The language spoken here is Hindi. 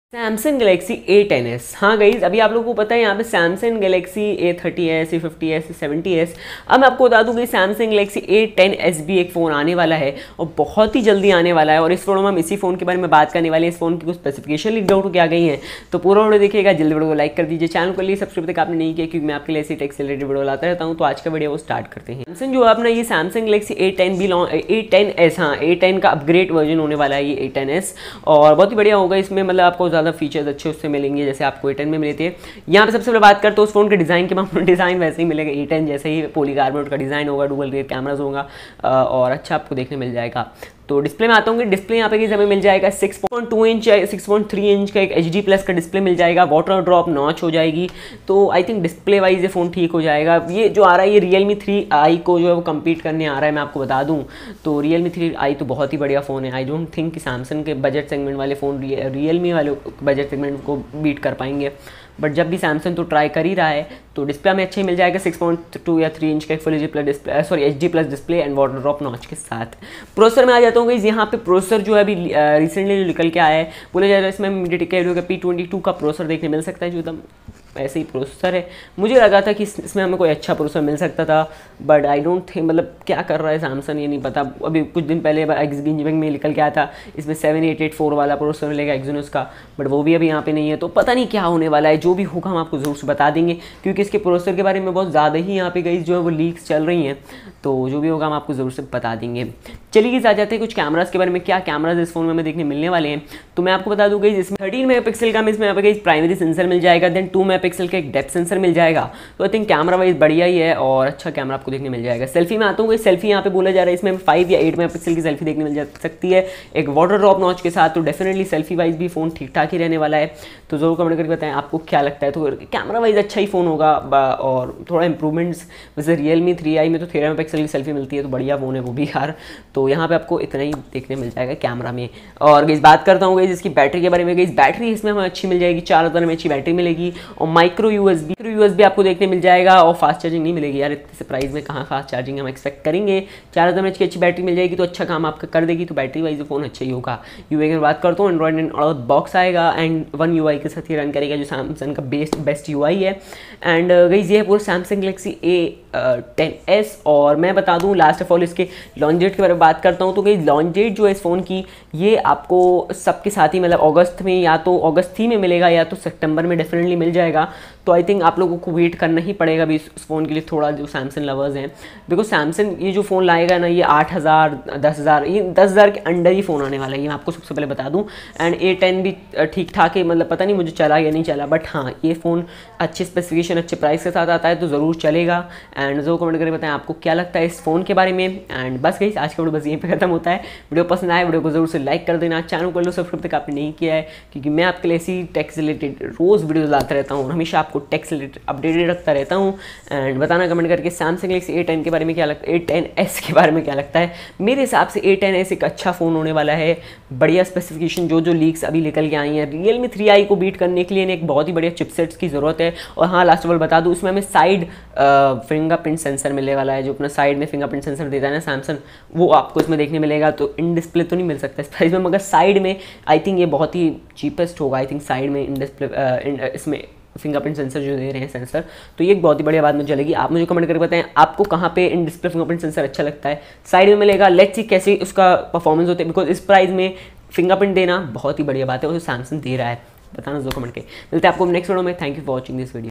Samsung Galaxy A10s। हाँ गाइज, अभी आप लोगों को पता है यहाँ पे Samsung Galaxy A30s, A50s, A70s। अब मैं आपको बता दूँ कि सैमसंग गैलेक्सी A10s भी एक फ़ोन आने वाला है और बहुत ही जल्दी आने वाला है। और इस वीडियो में हम इसी फ़ोन के बारे में बात करने वाले हैं। इस फ़ोन की कुछ स्पेसिफिकेशन लीक आउट क्या गई हैं, तो पूरा वीडियो देखिएगा। जल्दी वीडियो को लाइक कर दीजिए, चैनल को लिए सब्सक्राइब तक आपने नहीं किया क्योंकि मैं आपके लिए ऐसी टेक से रिलेटेड वीडियो लाता रहता हूँ। तो आज का वीडियो वो स्टार्ट करते हैं। सैमसंग जो है अपना ये सैमसंग गैलेक्सी A10s, हाँ A10 का अपग्रेड वर्जन होने वाला है ये A10s। और बहुत ही बढ़िया होगा। इसमें मतलब आपको ज़्यादा फीचर्स अच्छे से मिलेंगे जैसे आपको A10 में मिले थे। यहाँ पे सबसे पहले बात करते हैं उस फोन के डिज़ाइन के मामले में। डिज़ाइन वैसे ही मिलेगा A10 जैसे ही, पॉलीकार्बोनेट का डिज़ाइन होगा, डुअल रियर कैमराज होगा और अच्छा आपको देखने मिल जाएगा। तो डिस्प्ले में आता हूँ कि डिस्प्ले यहाँ पे हमें मिल जाएगा 6.2 इंच या 6.3 इंच का एक HD प्लस का डिस्प्ले मिल जाएगा। वाटर ड्रॉप नॉच हो जाएगी। तो आई थिंक डिस्प्ले वाइज ये फ़ोन ठीक हो जाएगा। ये जो आ रहा है ये Realme 3i को जो है वो कम्पीट करने आ रहा है, मैं आपको बता दूँ। तो Realme 3i तो बहुत ही बढ़िया फ़ोन है। आई डोंट थिंक कि सैमसंग के बजट सेगमेंट वाले फ़ोन Realme वाले बजट सेगमेंट को बीट कर पाएंगे। बट जब भी सैमसंग तो ट्राई कर ही रहा है। तो डिस्प्ले में अच्छा ही मिल जाएगा 6.2 या 3 इंच का एक full HD plus display and water drop notch के साथ। प्रोसेसर में आ जाता हूँ गाइस। यहाँ पे प्रोसेसर जो है अभी रिसेंटली जो निकल के आया है, बोला जा रहा है इसमें मीडियाटेक का P22 का प्रोसेसर देखने मिल सकता है, जो एकदम ऐसे ही प्रोसेसर है। मुझे लगा था कि इसमें हमें कोई अच्छा प्रोसेसर मिल सकता था, बट आई डोंट थिंक, मतलब क्या कर रहा है सैमसंग ये नहीं पता। अभी कुछ दिन पहले एक्सबींग में निकल के आया था, इसमें 7884 वाला प्रोसेसर मिलेगा एक्सिनोस का, बट वो भी अभी यहाँ पे नहीं है। तो पता नहीं क्या होने वाला है। जो भी होगा हम आपको ज़रूर से बता देंगे क्योंकि इसके प्रोसेसर के बारे में बहुत ज़्यादा ही यहाँ पे गई जो है वो लीक्स चल रही हैं। तो जो भी होगा हम आपको ज़रूर से बता देंगे। चलिए आ जाते हैं कुछ कैमरास के बारे में। क्या कैमराज इस फोन में हमें देखने मिलने वाले हैं, तो मैं आपको बता दूँगा इसमें 13 मेगापिक्सल का इसमें यहाँ पे प्राइमरी सेंसर मिल जाएगा। देन 2 मेगापिक्सल का एक डेप्थ सेंसर मिल जाएगा। तो आई थिंक कैमरा वाइज बढ़िया ही है और अच्छा कैमरा आपको देखने मिल जाएगा। सेल्फी में आता हूँ, सेल्फी यहाँ पे बोला जा रहा है इसमें 5 या 8 मेगापिक्सल की सेल्फी देखने मिल सकती है एक वाटर ड्रॉप नॉच के साथ। तो डेफिनेटली सेल्फी वाइज भी फ़ोन ठीक ठाक ही रहने वाला है। तो जरूर कमेंट करके बताएं आपको क्या लगता है। तो कैमरा वाइज अच्छा ही फ़ोन होगा और थोड़ा इंप्रूवमेंट्स, वैसे Realme 3i में तो 13 मेगापिक्सल की सेल्फी मिलती है, तो बढ़िया फ़ोन है वो भी यार। तो यहाँ पे आपको इतना ही देखने मिल जाएगा कैमरा में। और इस बात करता हूँ इसकी बैटरी के बारे में। इस बैटरी इसमें हमें अच्छी मिल जाएगी, 4000 mAh बैटरी मिलेगी और माइक्रो USB आपको देखने मिल जाएगा। और फास्ट चार्जिंग नहीं मिलेगी यार, इतने से प्राइस में कहाँ फास्ट चार्जिंग हम एक्सपेक्ट करेंगे। 4000 mAh की अच्छी बैटरी मिल जाएगी तो अच्छा काम आपका कर देगी। तो बैटरी वाइज फ़ोन अच्छा ही होगा। UI की बात करता हूँ, एंड्रॉइड एंड आउट बॉक्स आएगा एंड One UI के साथ ही रन करेगा जो सैमसंग का बेस्ट UI है। एंड गाइस ये है पूरा सैमसंग गैलेक्सी A10s। और मैं बता दूं लास्ट ऑफ ऑल इसके लॉन्च डेट के बारे में बात करता हूं। तो गाइस लॉन्च डेट जो है इस फ़ोन की, ये आपको सबके साथ ही मतलब अगस्त में, या तो अगस्त ही में मिलेगा या तो सितंबर में डेफिनेटली मिल जाएगा। तो आई थिंक आप लोगों को वेट करना ही पड़ेगा अभी इस फ़ोन के लिए थोड़ा, जो सैमसंग लवर्स हैं। बिकॉज सैमसंग ये जो फ़ोन लाएगा ना, ये 8000 10,000, ये 10,000 के अंडर ही फ़ोन आने वाला है, ये मैं आपको सबसे पहले बता दूं। एंड A10 भी ठीक ठाक है, मतलब पता नहीं मुझे चला या नहीं चला, बट हाँ ये फ़ोन अच्छे स्पेसिफिकेशन अच्छे प्राइस के साथ आता है तो ज़रूर चलेगा। एंड जो कमेंट करके बताएं आपको क्या लगता है इस फ़ोन के बारे में। एंड बस गाइस आज का वीडियो बस यहीं पे खत्म होता है। वीडियो पसंद आए वीडियो को जरूर से लाइक कर देना, चैनल को लो सब्सक्राइब तक आपने नहीं किया है क्योंकि मैं आपके लिए ऐसी टेक से रिलेटेड रोज़ वीडियो लाता रहता हूँ और हमेशा आपको टेक से रिलेटेड अपडेटेड रखता रहता हूँ। एंड बताना कमेंट करके सैमसंग गैलेक्सी A10 के बारे में क्या लगता है, A10s के बारे में क्या लगता है। मेरे हिसाब से A10s एक अच्छा फ़ोन होने वाला है। बढ़िया स्पेसिफिकेशन जो लीक्स अभी निकल के आई हैं, Realme 3i को बीट करने के लिए एक बहुत ही बढ़िया चिपसेट्स की ज़रूरत है। और हाँ लास्ट ऑफ ऑल बता दूँ, उसमें हमें साइड फिंगरप्रिंट सेंसर मिलने वाला है, जो अपना साइड में फिंगरप्रिंट सेंसर देता है ना सैमसंग, वो आपको इसमें देखने मिलेगा। तो इन डिस्प्ले तो नहीं मिल सकता इस प्राइस में, मगर साइड में आई थिंक ये बहुत ही चीपेस्ट होगा। आई थिंक साइड में इन डिस्प्ले इसमें फिंगरप्रिंट सेंसर जो दे रहे हैं सेंसर, तो ये एक बहुत ही बढ़िया बात मुझे लगी। आप मुझे कमेंट करके बताएं आपको कहाँ पे इन डिस्प्ले फिंगरप्रिंट सेंसर अच्छा लगता है। साइड में मिलेगा, लेट्स सी कैसे उसका परफॉर्मेंस होता है, बिकॉज इस प्राइस में फिंगरप्रिंट देना बहुत ही बढ़िया बात है और सैमसंग दे रहा है। बताना जो कमेंट के। मिलते हैं आपको नेक्स्ट वीडियो में। Thank you for watching this video.